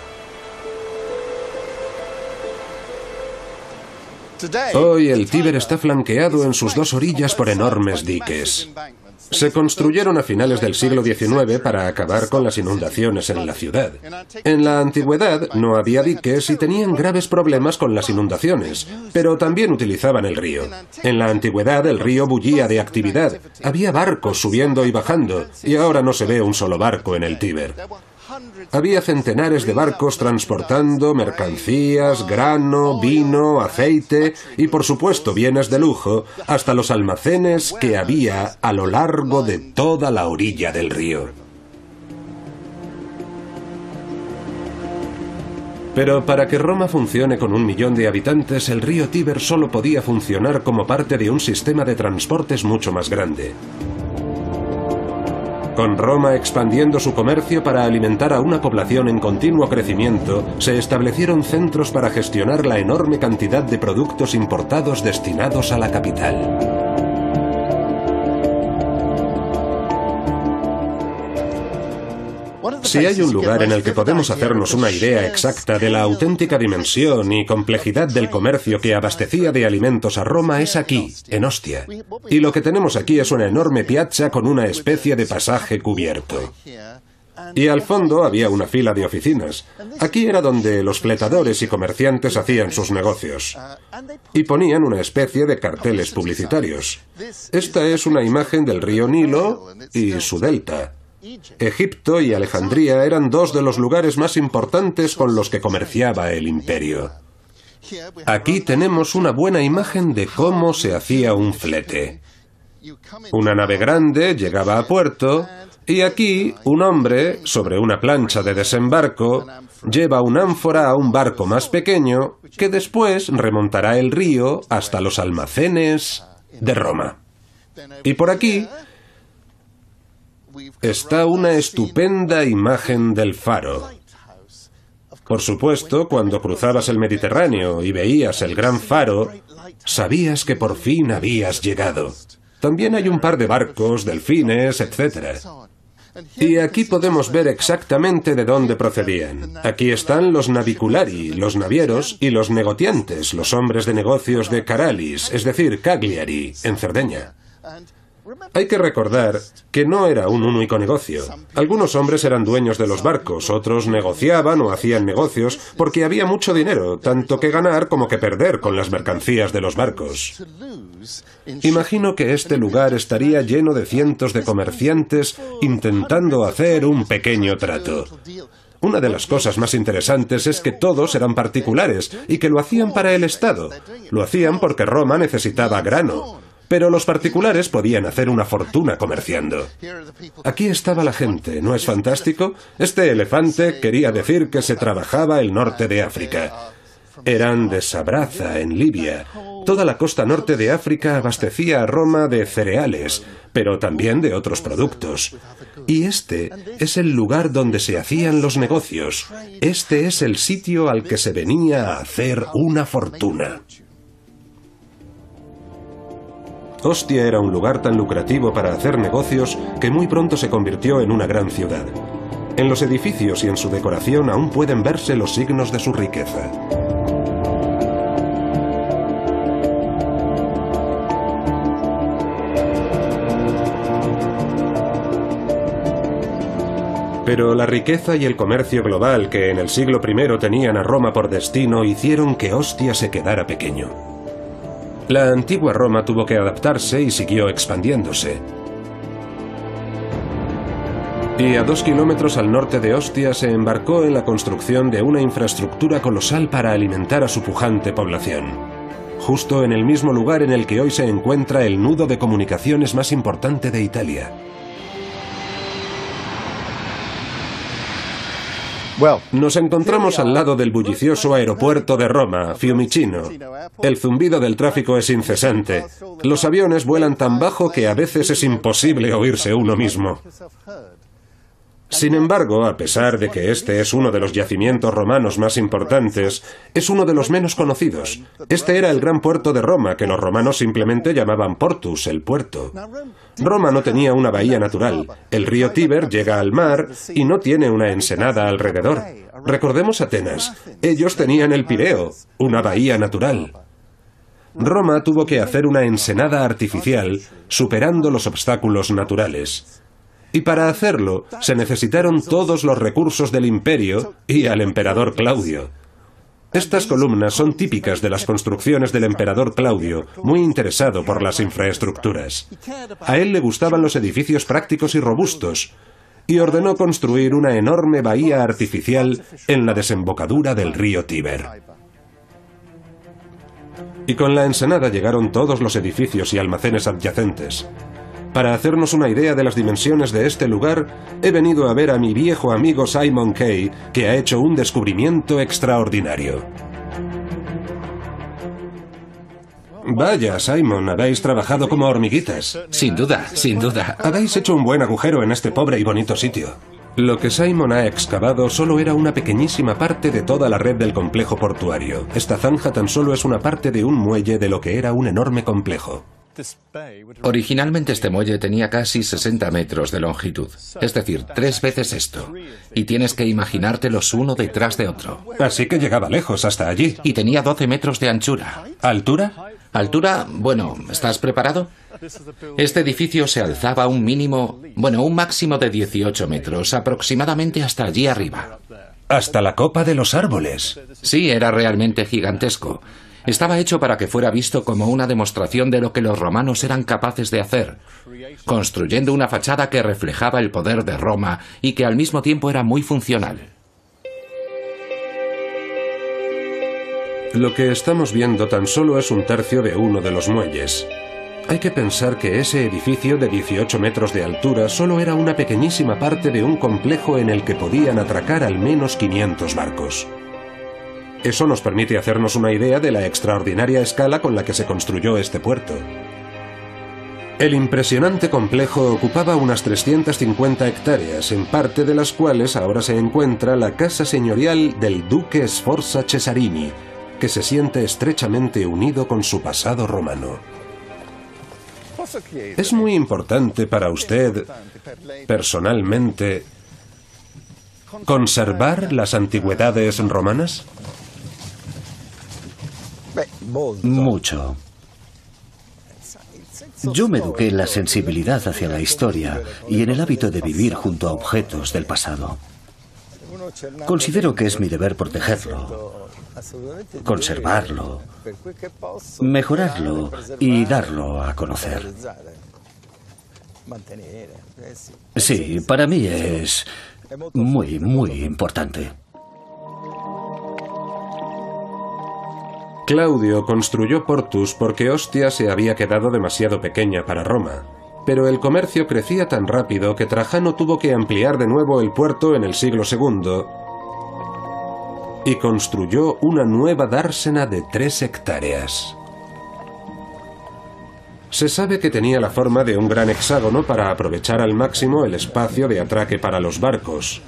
Hoy el Tíber está flanqueado en sus dos orillas por enormes diques. Se construyeron a finales del siglo diecinueve para acabar con las inundaciones en la ciudad. En la antigüedad no había diques y tenían graves problemas con las inundaciones, pero también utilizaban el río. En la antigüedad el río bullía de actividad, había barcos subiendo y bajando, y ahora no se ve un solo barco en el Tíber. Había centenares de barcos transportando mercancías, grano, vino, aceite y, por supuesto, bienes de lujo, hasta los almacenes que había a lo largo de toda la orilla del río. Pero para que Roma funcione con un millón de habitantes, el río Tíber solo podía funcionar como parte de un sistema de transportes mucho más grande. Con Roma expandiendo su comercio para alimentar a una población en continuo crecimiento, se establecieron centros para gestionar la enorme cantidad de productos importados destinados a la capital. Si hay un lugar en el que podemos hacernos una idea exacta de la auténtica dimensión y complejidad del comercio que abastecía de alimentos a Roma, es aquí, en Ostia. Y lo que tenemos aquí es una enorme piazza con una especie de pasaje cubierto. Y al fondo había una fila de oficinas. Aquí era donde los fletadores y comerciantes hacían sus negocios. Y ponían una especie de carteles publicitarios. Esta es una imagen del río Nilo y su delta. Egipto y Alejandría eran dos de los lugares más importantes con los que comerciaba el imperio. Aquí tenemos una buena imagen de cómo se hacía un flete. Una nave grande llegaba a puerto y aquí un hombre, sobre una plancha de desembarco, lleva una ánfora a un barco más pequeño que después remontará el río hasta los almacenes de Roma. Y por aquí está una estupenda imagen del faro. Por supuesto, cuando cruzabas el Mediterráneo y veías el gran faro, sabías que por fin habías llegado. También hay un par de barcos, delfines, etcétera. Y aquí podemos ver exactamente de dónde procedían. Aquí están los naviculari, los navieros, y los negotiantes, los hombres de negocios de Caralis, es decir, Cagliari, en Cerdeña. Hay que recordar que no era un único negocio. Algunos hombres eran dueños de los barcos, otros negociaban o hacían negocios porque había mucho dinero, tanto que ganar como que perder con las mercancías de los barcos. Imagino que este lugar estaría lleno de cientos de comerciantes intentando hacer un pequeño trato. Una de las cosas más interesantes es que todos eran particulares y que lo hacían para el Estado. Lo hacían porque Roma necesitaba grano. Pero los particulares podían hacer una fortuna comerciando. Aquí estaba la gente, ¿no es fantástico? Este elefante quería decir que se trabajaba el norte de África. Eran de Sabraza, en Libia. Toda la costa norte de África abastecía a Roma de cereales, pero también de otros productos. Y este es el lugar donde se hacían los negocios. Este es el sitio al que se venía a hacer una fortuna. Ostia era un lugar tan lucrativo para hacer negocios que muy pronto se convirtió en una gran ciudad. En los edificios y en su decoración aún pueden verse los signos de su riqueza. Pero la riqueza y el comercio global que en el siglo primero tenían a Roma por destino hicieron que Ostia se quedara pequeño. La antigua Roma tuvo que adaptarse y siguió expandiéndose. Y a dos kilómetros al norte de Ostia se embarcó en la construcción de una infraestructura colosal para alimentar a su pujante población. Justo en el mismo lugar en el que hoy se encuentra el nudo de comunicaciones más importante de Italia. Nos encontramos al lado del bullicioso aeropuerto de Roma, Fiumicino. El zumbido del tráfico es incesante. Los aviones vuelan tan bajo que a veces es imposible oírse uno mismo. Sin embargo, a pesar de que este es uno de los yacimientos romanos más importantes, es uno de los menos conocidos. Este era el gran puerto de Roma, que los romanos simplemente llamaban Portus, el puerto. Roma no tenía una bahía natural. El río Tíber llega al mar y no tiene una ensenada alrededor. Recordemos Atenas. Ellos tenían el Pireo, una bahía natural. Roma tuvo que hacer una ensenada artificial superando los obstáculos naturales. Y para hacerlo se necesitaron todos los recursos del imperio y al emperador Claudio. Estas columnas son típicas de las construcciones del emperador Claudio, muy interesado por las infraestructuras. A él le gustaban los edificios prácticos y robustos, y ordenó construir una enorme bahía artificial en la desembocadura del río Tíber. Y con la ensenada llegaron todos los edificios y almacenes adyacentes. Para hacernos una idea de las dimensiones de este lugar, he venido a ver a mi viejo amigo Simon Kay, que ha hecho un descubrimiento extraordinario. Vaya, Simon, habéis trabajado como hormiguitas. Sin duda, sin duda. Habéis hecho un buen agujero en este pobre y bonito sitio. Lo que Simon ha excavado solo era una pequeñísima parte de toda la red del complejo portuario. Esta zanja tan solo es una parte de un muelle de lo que era un enorme complejo. Originalmente este muelle tenía casi sesenta metros de longitud, es decir, tres veces esto. Y tienes que imaginártelos uno detrás de otro. Así que llegaba lejos, hasta allí. Y tenía doce metros de anchura. ¿Altura? Altura, bueno, ¿estás preparado? Este edificio se alzaba un mínimo, bueno, un máximo de dieciocho metros, aproximadamente hasta allí arriba. Hasta la copa de los árboles. Sí, era realmente gigantesco. Estaba hecho para que fuera visto como una demostración de lo que los romanos eran capaces de hacer, construyendo una fachada que reflejaba el poder de Roma y que al mismo tiempo era muy funcional. Lo que estamos viendo tan solo es un tercio de uno de los muelles. Hay que pensar que ese edificio de dieciocho metros de altura solo era una pequeñísima parte de un complejo en el que podían atracar al menos quinientos barcos. Eso nos permite hacernos una idea de la extraordinaria escala con la que se construyó este puerto. El impresionante complejo ocupaba unas trescientas cincuenta hectáreas, en parte de las cuales ahora se encuentra la casa señorial del duque Sforza Cesarini, que se siente estrechamente unido con su pasado romano. ¿Es muy importante para usted, personalmente, conservar las antigüedades romanas? Mucho. Yo me eduqué en la sensibilidad hacia la historia y en el hábito de vivir junto a objetos del pasado. Considero que es mi deber protegerlo, conservarlo, mejorarlo y darlo a conocer. Sí, para mí es muy, muy importante. Claudio construyó Portus porque Ostia se había quedado demasiado pequeña para Roma, pero el comercio crecía tan rápido que Trajano tuvo que ampliar de nuevo el puerto en el siglo segundo y construyó una nueva dársena de tres hectáreas. Se sabe que tenía la forma de un gran hexágono para aprovechar al máximo el espacio de atraque para los barcos.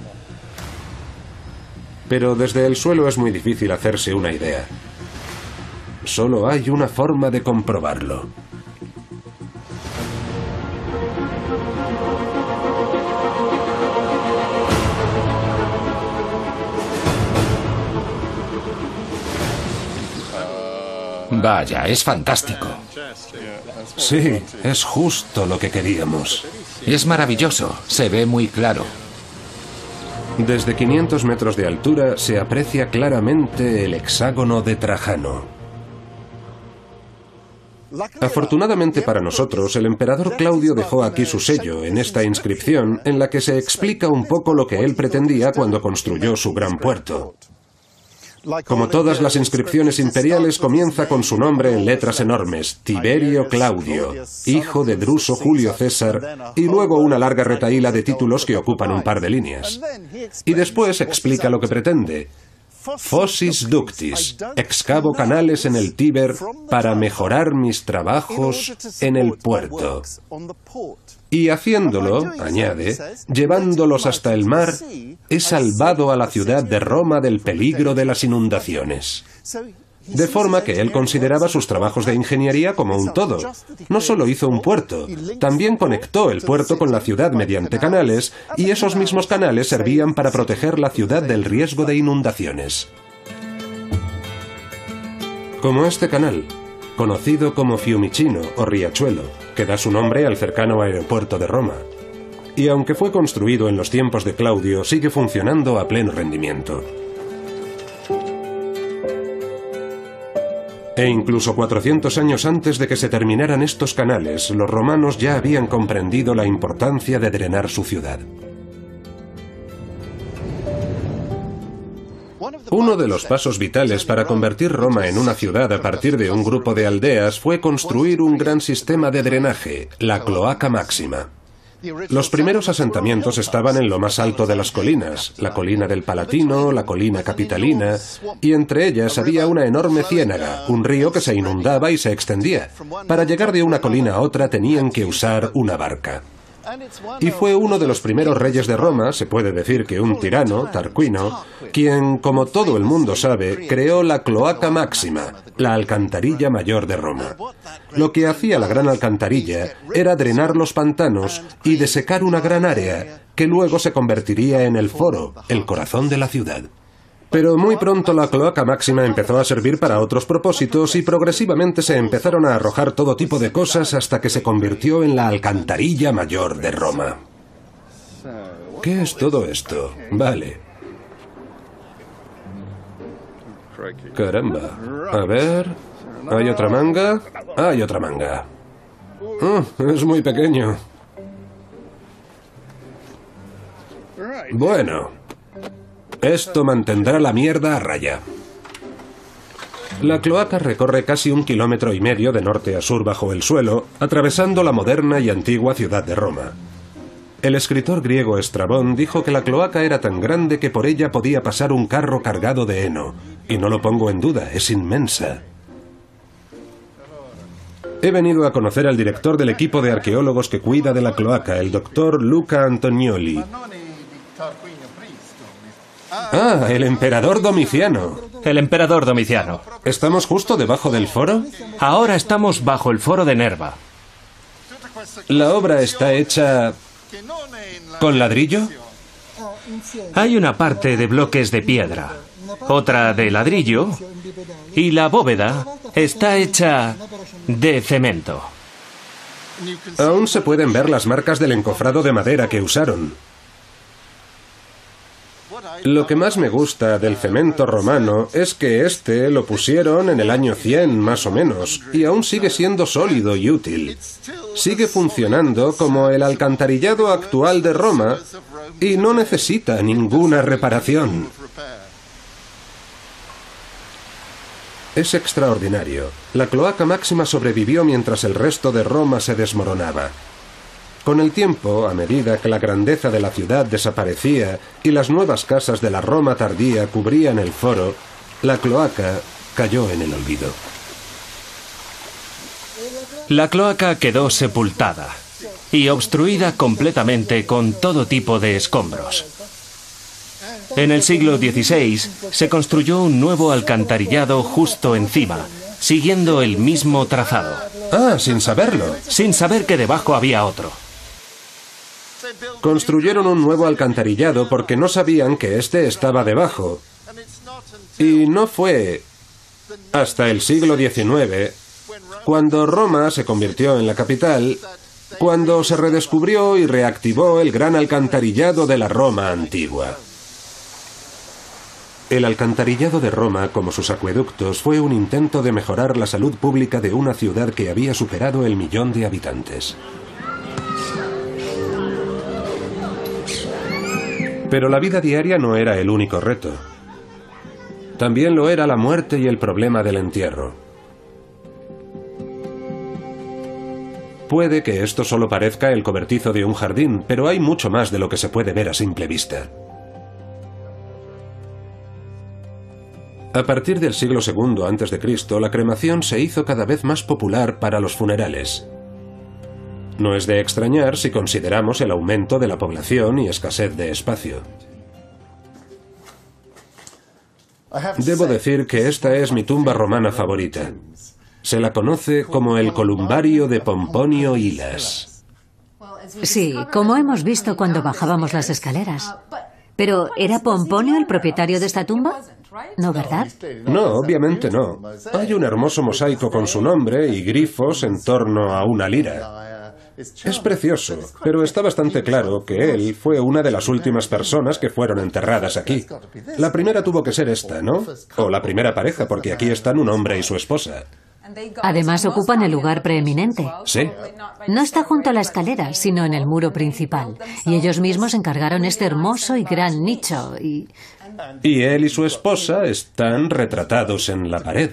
Pero desde el suelo es muy difícil hacerse una idea. Solo hay una forma de comprobarlo. Vaya, es fantástico. Sí, es justo lo que queríamos. Es maravilloso, se ve muy claro. Desde quinientos metros de altura se aprecia claramente el hexágono de Trajano. Afortunadamente para nosotros, el emperador Claudio dejó aquí su sello, en esta inscripción, en la que se explica un poco lo que él pretendía cuando construyó su gran puerto. Como todas las inscripciones imperiales, comienza con su nombre en letras enormes, Tiberio Claudio, hijo de Druso Julio César, y luego una larga retahíla de títulos que ocupan un par de líneas. Y después explica lo que pretende. Fossis ductis, excavo canales en el Tíber para mejorar mis trabajos en el puerto. Y haciéndolo, añade, llevándolos hasta el mar, he salvado a la ciudad de Roma del peligro de las inundaciones. De forma que él consideraba sus trabajos de ingeniería como un todo. No solo hizo un puerto, también conectó el puerto con la ciudad mediante canales, y esos mismos canales servían para proteger la ciudad del riesgo de inundaciones. Como este canal, conocido como Fiumicino o Riachuelo, que da su nombre al cercano aeropuerto de Roma. Y aunque fue construido en los tiempos de Claudio, sigue funcionando a pleno rendimiento. E incluso cuatrocientos años antes de que se terminaran estos canales, los romanos ya habían comprendido la importancia de drenar su ciudad. Uno de los pasos vitales para convertir Roma en una ciudad a partir de un grupo de aldeas fue construir un gran sistema de drenaje, la Cloaca Máxima. Los primeros asentamientos estaban en lo más alto de las colinas, la colina del Palatino, la colina capitalina, y entre ellas había una enorme ciénaga, un río que se inundaba y se extendía. Para llegar de una colina a otra tenían que usar una barca. Y fue uno de los primeros reyes de Roma, se puede decir que un tirano, Tarquino, quien, como todo el mundo sabe, creó la Cloaca Máxima, la alcantarilla mayor de Roma. Lo que hacía la gran alcantarilla era drenar los pantanos y desecar una gran área, que luego se convertiría en el foro, el corazón de la ciudad. Pero muy pronto la Cloaca Máxima empezó a servir para otros propósitos y progresivamente se empezaron a arrojar todo tipo de cosas hasta que se convirtió en la alcantarilla mayor de Roma. ¿Qué es todo esto? Vale. Caramba. A ver... ¿Hay otra manga? Hay otra manga. Oh, es muy pequeño. Bueno... Esto mantendrá la mierda a raya. La cloaca recorre casi un kilómetro y medio de norte a sur bajo el suelo, atravesando la moderna y antigua ciudad de Roma. El escritor griego Estrabón dijo que la cloaca era tan grande que por ella podía pasar un carro cargado de heno, y no lo pongo en duda, es inmensa. He venido a conocer al director del equipo de arqueólogos que cuida de la cloaca, el doctor Luca Antonioli. Ah, el emperador Domiciano. El emperador Domiciano. ¿Estamos justo debajo del foro? Ahora estamos bajo el foro de Nerva. ¿La obra está hecha con ladrillo? Hay una parte de bloques de piedra, otra de ladrillo, y la bóveda está hecha de cemento. Aún se pueden ver las marcas del encofrado de madera que usaron. Lo que más me gusta del cemento romano es que este lo pusieron en el año cien, más o menos, y aún sigue siendo sólido y útil. Sigue funcionando como el alcantarillado actual de Roma y no necesita ninguna reparación. Es extraordinario. La Cloaca Máxima sobrevivió mientras el resto de Roma se desmoronaba. Con el tiempo, a medida que la grandeza de la ciudad desaparecía y las nuevas casas de la Roma tardía cubrían el foro, la cloaca cayó en el olvido. La cloaca quedó sepultada y obstruida completamente con todo tipo de escombros. En el siglo dieciséis se construyó un nuevo alcantarillado justo encima, siguiendo el mismo trazado. Ah, sin saberlo. Sin saber que debajo había otro. Construyeron un nuevo alcantarillado porque no sabían que este estaba debajo. Y no fue hasta el siglo diecinueve, cuando Roma se convirtió en la capital, cuando se redescubrió y reactivó el gran alcantarillado de la Roma antigua. El alcantarillado de Roma, como sus acueductos, fue un intento de mejorar la salud pública de una ciudad que había superado el millón de habitantes. Pero la vida diaria no era el único reto. También lo era la muerte y el problema del entierro. Puede que esto solo parezca el cobertizo de un jardín, pero hay mucho más de lo que se puede ver a simple vista. A partir del siglo segundo antes de Cristo, la cremación se hizo cada vez más popular para los funerales. No es de extrañar si consideramos el aumento de la población y escasez de espacio. Debo decir que esta es mi tumba romana favorita. Se la conoce como el columbario de Pomponio Hilas. Sí, como hemos visto cuando bajábamos las escaleras. ¿Pero era Pomponio el propietario de esta tumba? ¿No, verdad? No, obviamente no. Hay un hermoso mosaico con su nombre y grifos en torno a una lira. Es precioso, pero está bastante claro que él fue una de las últimas personas que fueron enterradas aquí. La primera tuvo que ser esta, ¿no? O la primera pareja, porque aquí están un hombre y su esposa. Además ocupan el lugar preeminente. Sí. No está junto a la escalera, sino en el muro principal. Y ellos mismos encargaron este hermoso y gran nicho. Y... Y él y su esposa están retratados en la pared.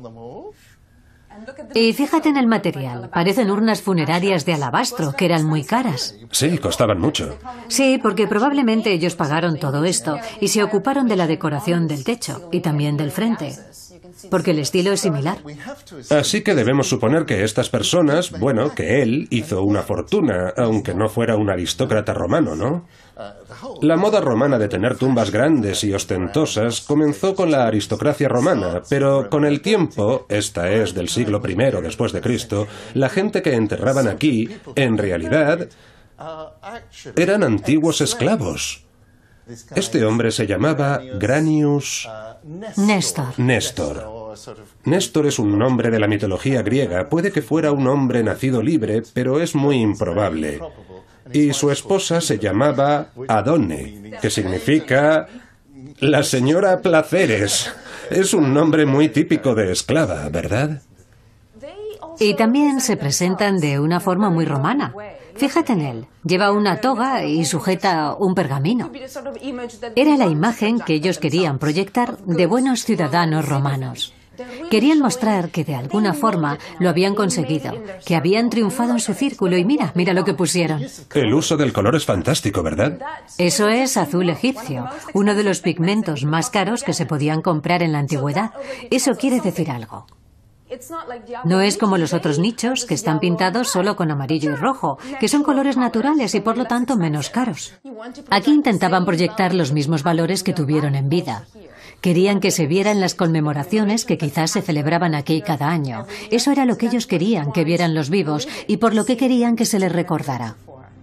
Y fíjate en el material. Parecen urnas funerarias de alabastro, que eran muy caras. Sí, costaban mucho. Sí, porque probablemente ellos pagaron todo esto y se ocuparon de la decoración del techo y también del frente. Porque el estilo es similar. Así que debemos suponer que estas personas, bueno, que él hizo una fortuna, aunque no fuera un aristócrata romano, ¿no? La moda romana de tener tumbas grandes y ostentosas comenzó con la aristocracia romana, pero con el tiempo, esta es del siglo primero después de Cristo, la gente que enterraban aquí, en realidad, eran antiguos esclavos. Este hombre se llamaba Granius Néstor. Néstor. Néstor es un nombre de la mitología griega. Puede que fuera un hombre nacido libre, pero es muy improbable. Y su esposa se llamaba Adone, que significa la señora Placeres. Es un nombre muy típico de esclava, ¿verdad? Y también se presentan de una forma muy romana. Fíjate en él. Lleva una toga y sujeta un pergamino. Era la imagen que ellos querían proyectar de buenos ciudadanos romanos. Querían mostrar que de alguna forma lo habían conseguido, que habían triunfado en su círculo y mira, mira lo que pusieron. El uso del color es fantástico, ¿verdad? Eso es azul egipcio, uno de los pigmentos más caros que se podían comprar en la antigüedad. Eso quiere decir algo. No es como los otros nichos que están pintados solo con amarillo y rojo, que son colores naturales y por lo tanto menos caros. Aquí intentaban proyectar los mismos valores que tuvieron en vida. Querían que se viera en las conmemoraciones que quizás se celebraban aquí cada año. Eso era lo que ellos querían que vieran los vivos y por lo que querían que se les recordara.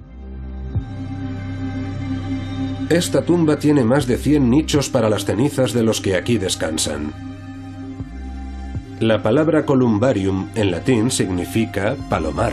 Esta tumba tiene más de cien nichos para las cenizas de los que aquí descansan. La palabra columbarium en latín significa palomar.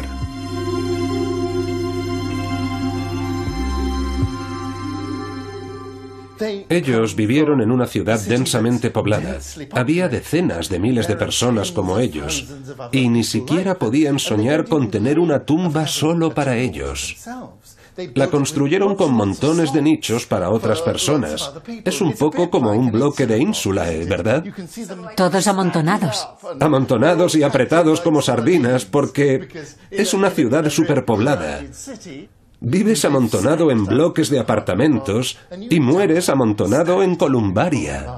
Ellos vivieron en una ciudad densamente poblada. Había decenas de miles de personas como ellos, y ni siquiera podían soñar con tener una tumba solo para ellos. La construyeron con montones de nichos para otras personas. Es un poco como un bloque de Insulae, ¿verdad? Todos amontonados. Amontonados y apretados como sardinas, porque es una ciudad superpoblada. Vives amontonado en bloques de apartamentos y mueres amontonado en columbaria.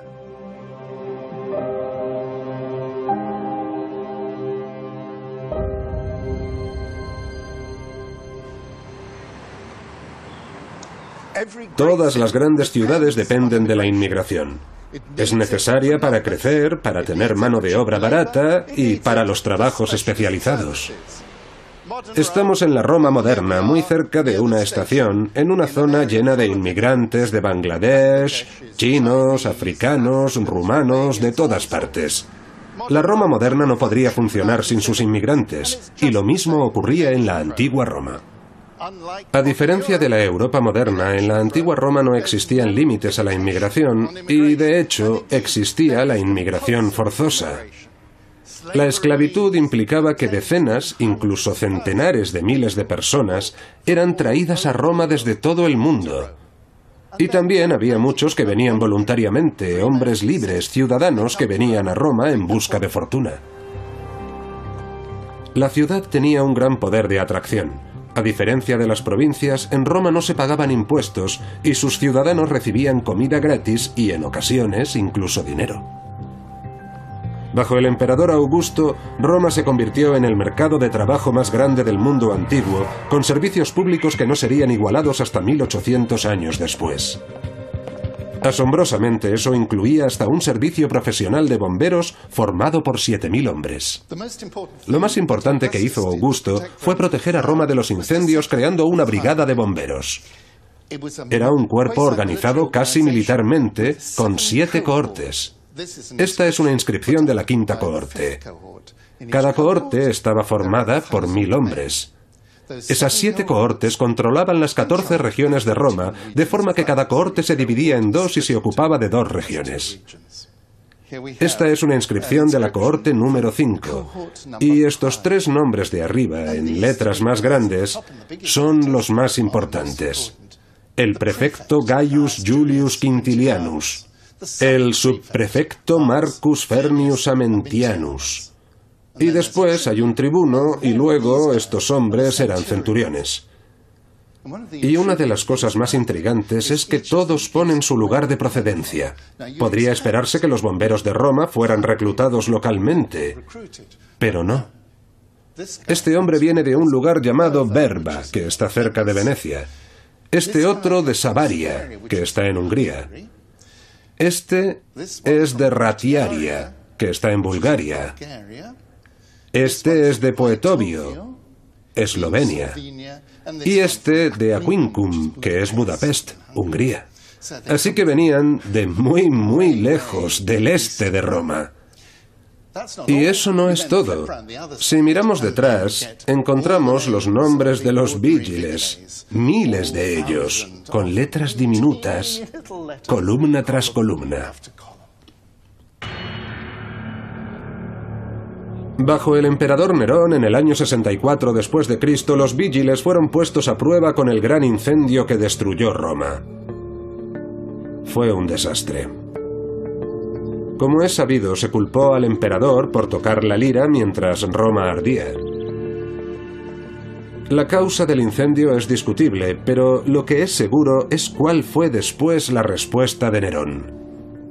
Todas las grandes ciudades dependen de la inmigración. Es necesaria para crecer, para tener mano de obra barata y para los trabajos especializados. Estamos en la Roma moderna, muy cerca de una estación, en una zona llena de inmigrantes de Bangladesh, chinos, africanos, rumanos, de todas partes. La Roma moderna no podría funcionar sin sus inmigrantes, y lo mismo ocurría en la antigua Roma. A diferencia de la Europa moderna, en la antigua Roma no existían límites a la inmigración, y de hecho existía la inmigración forzosa. La esclavitud implicaba que decenas, incluso centenares de miles de personas eran traídas a Roma desde todo el mundo. Y también había muchos que venían voluntariamente, hombres libres, ciudadanos que venían a Roma en busca de fortuna. La ciudad tenía un gran poder de atracción. A diferencia de las provincias, en Roma no se pagaban impuestos y sus ciudadanos recibían comida gratis y, en ocasiones, incluso dinero. Bajo el emperador Augusto, Roma se convirtió en el mercado de trabajo más grande del mundo antiguo, con servicios públicos que no serían igualados hasta mil ochocientos años después. Asombrosamente, eso incluía hasta un servicio profesional de bomberos formado por siete mil hombres. Lo más importante que hizo Augusto fue proteger a Roma de los incendios creando una brigada de bomberos. Era un cuerpo organizado casi militarmente, con siete cohortes. Esta es una inscripción de la quinta cohorte. Cada cohorte estaba formada por mil hombres. Esas siete cohortes controlaban las catorce regiones de Roma, de forma que cada cohorte se dividía en dos y se ocupaba de dos regiones. Esta es una inscripción de la cohorte número cinco, y estos tres nombres de arriba, en letras más grandes, son los más importantes. El prefecto Gaius Julius Quintilianus, el subprefecto Marcus Fernius Amentianus, y después hay un tribuno, y luego estos hombres eran centuriones. Y una de las cosas más intrigantes es que todos ponen su lugar de procedencia. Podría esperarse que los bomberos de Roma fueran reclutados localmente, pero no. Este hombre viene de un lugar llamado Verba, que está cerca de Venecia. Este otro de Savaria, que está en Hungría. Este es de Ratiaria, que está en Bulgaria. Este es de Poetovio, Eslovenia. Y este de Aquincum, que es Budapest, Hungría. Así que venían de muy, muy lejos, del este de Roma. Y eso no es todo. Si miramos detrás, encontramos los nombres de los vigiles, miles de ellos, con letras diminutas, columna tras columna. Bajo el emperador Nerón, en el año sesenta y cuatro después de Cristo, los vigiles fueron puestos a prueba con el gran incendio que destruyó Roma. Fue un desastre. Como es sabido, se culpó al emperador por tocar la lira mientras Roma ardía. La causa del incendio es discutible, pero lo que es seguro es cuál fue después la respuesta de Nerón.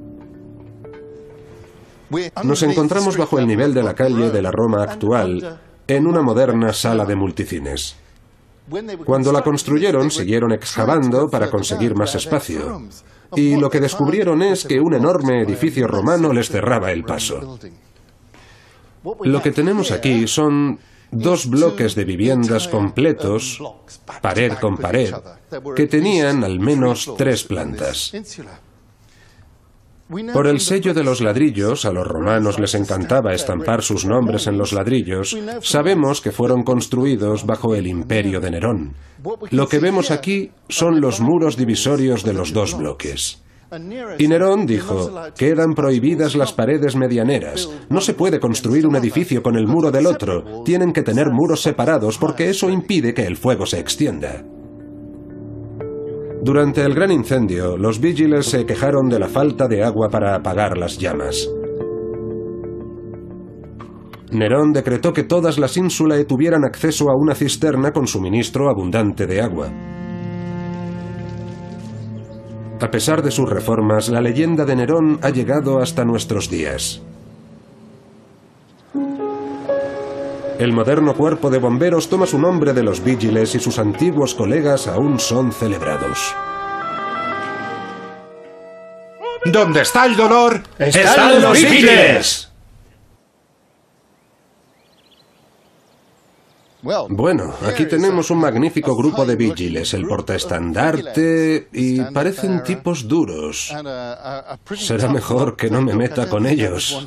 Nos encontramos bajo el nivel de la calle de la Roma actual, en una moderna sala de multicines. Cuando la construyeron, siguieron excavando para conseguir más espacio, y lo que descubrieron es que un enorme edificio romano les cerraba el paso. Lo que tenemos aquí son dos bloques de viviendas completos, pared con pared, que tenían al menos tres plantas. Por el sello de los ladrillos, a los romanos les encantaba estampar sus nombres en los ladrillos, sabemos que fueron construidos bajo el imperio de Nerón. Lo que vemos aquí son los muros divisorios de los dos bloques. Y Nerón dijo, quedan prohibidas las paredes medianeras, no se puede construir un edificio con el muro del otro, tienen que tener muros separados porque eso impide que el fuego se extienda. Durante el gran incendio, los vigiles se quejaron de la falta de agua para apagar las llamas. Nerón decretó que todas las ínsulae tuvieran acceso a una cisterna con suministro abundante de agua. A pesar de sus reformas, la leyenda de Nerón ha llegado hasta nuestros días. El moderno cuerpo de bomberos toma su nombre de los vigiles y sus antiguos colegas aún son celebrados. ¿Dónde está el dolor? ¡Están los vigiles! Bueno, aquí tenemos un magnífico grupo de vigiles, el portaestandarte, y parecen tipos duros. Será mejor que no me meta con ellos.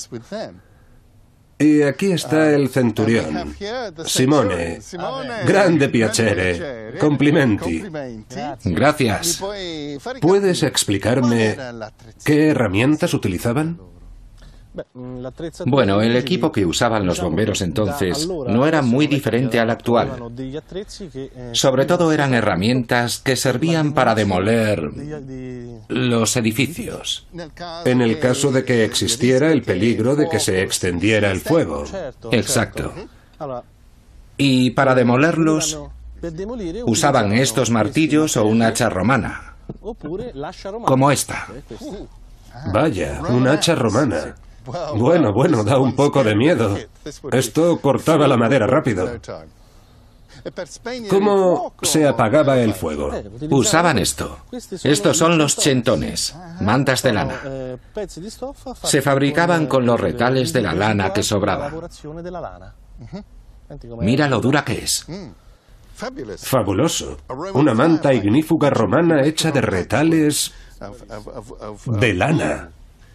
Y aquí está el centurión, Simone, grande piacere, complimenti. Gracias. ¿Puedes explicarme qué herramientas utilizaban? Bueno, el equipo que usaban los bomberos entonces no era muy diferente al actual. Sobre todo eran herramientas que servían para demoler los edificios. En el caso de que existiera el peligro de que se extendiera el fuego. Exacto. Y para demolerlos, usaban estos martillos o un hacha romana, como esta. Vaya, un hacha romana. Bueno, bueno, da un poco de miedo. Esto cortaba la madera rápido. ¿Cómo se apagaba el fuego? Usaban esto. Estos son los chentones, mantas de lana. Se fabricaban con los retales de la lana que sobraba. Mira lo dura que es. Fabuloso. Una manta ignífuga romana hecha de retales de lana.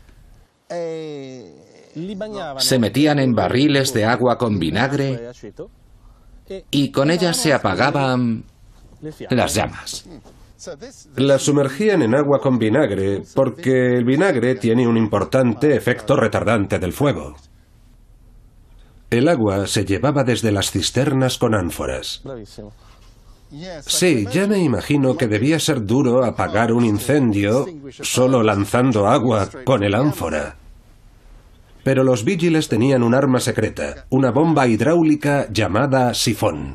Se metían en barriles de agua con vinagre y con ellas se apagaban las llamas. Las sumergían en agua con vinagre porque el vinagre tiene un importante efecto retardante del fuego. El agua se llevaba desde las cisternas con ánforas. Sí, ya me imagino que debía ser duro apagar un incendio solo lanzando agua con el ánfora. Pero los Vigiles tenían un arma secreta, una bomba hidráulica llamada sifón.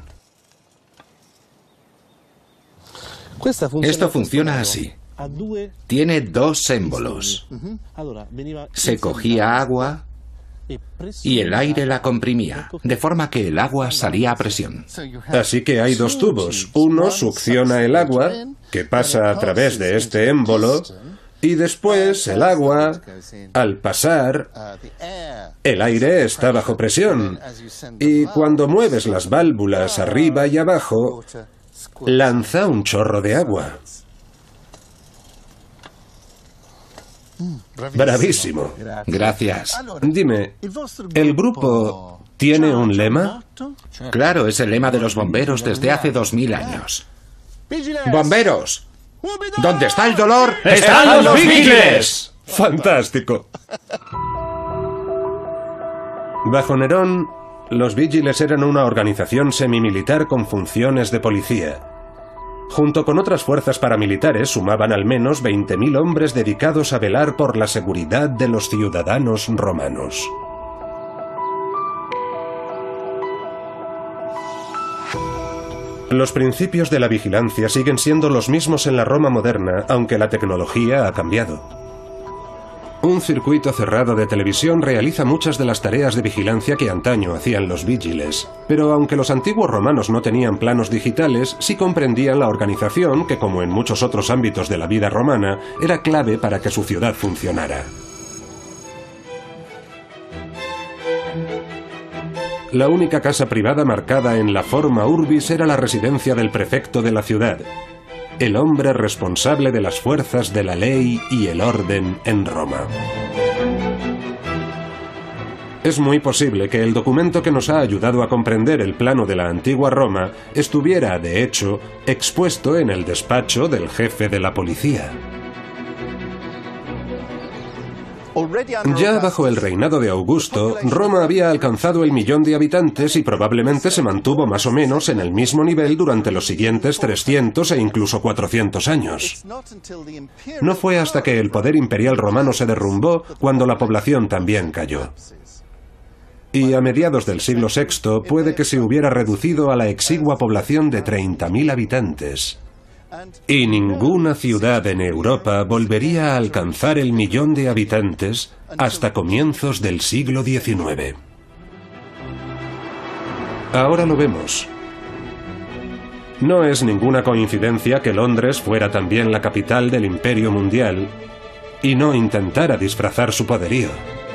Esto funciona así. Tiene dos émbolos. Se cogía agua y el aire la comprimía, de forma que el agua salía a presión. Así que hay dos tubos. Uno succiona el agua, que pasa a través de este émbolo, y después el agua, al pasar, el aire está bajo presión. Y cuando mueves las válvulas arriba y abajo, lanza un chorro de agua. Bravísimo. Gracias. Dime, ¿el grupo tiene un lema? Claro, es el lema de los bomberos desde hace dos mil años. ¡Bomberos! ¿Dónde está el dolor? ¡Están los Vigiles! ¡Fantástico! Bajo Nerón, los Vigiles eran una organización semimilitar con funciones de policía. Junto con otras fuerzas paramilitares sumaban al menos veinte mil hombres dedicados a velar por la seguridad de los ciudadanos romanos. Los principios de la vigilancia siguen siendo los mismos en la Roma moderna, aunque la tecnología ha cambiado. Un circuito cerrado de televisión realiza muchas de las tareas de vigilancia que antaño hacían los Vigiles, pero aunque los antiguos romanos no tenían planos digitales, sí comprendían la organización que, como en muchos otros ámbitos de la vida romana, era clave para que su ciudad funcionara. La única casa privada marcada en la forma urbis era la residencia del prefecto de la ciudad, el hombre responsable de las fuerzas de la ley y el orden en Roma. Es muy posible que el documento que nos ha ayudado a comprender el plano de la antigua Roma estuviera, de hecho, expuesto en el despacho del jefe de la policía. Ya bajo el reinado de Augusto, Roma había alcanzado el millón de habitantes y probablemente se mantuvo más o menos en el mismo nivel durante los siguientes trescientos e incluso cuatrocientos años. No fue hasta que el poder imperial romano se derrumbó cuando la población también cayó. Y a mediados del siglo sexto puede que se hubiera reducido a la exigua población de treinta mil habitantes. Y ninguna ciudad en Europa volvería a alcanzar el millón de habitantes hasta comienzos del siglo diecinueve. Ahora lo vemos. No es ninguna coincidencia que Londres fuera también la capital del imperio mundial y no intentara disfrazar su poderío.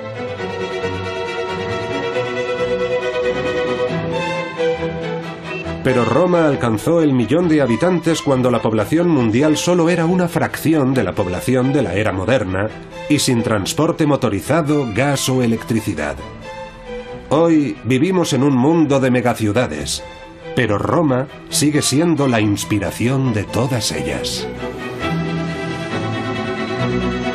Pero Roma alcanzó el millón de habitantes cuando la población mundial solo era una fracción de la población de la era moderna y sin transporte motorizado, gas o electricidad. Hoy vivimos en un mundo de megaciudades, pero Roma sigue siendo la inspiración de todas ellas.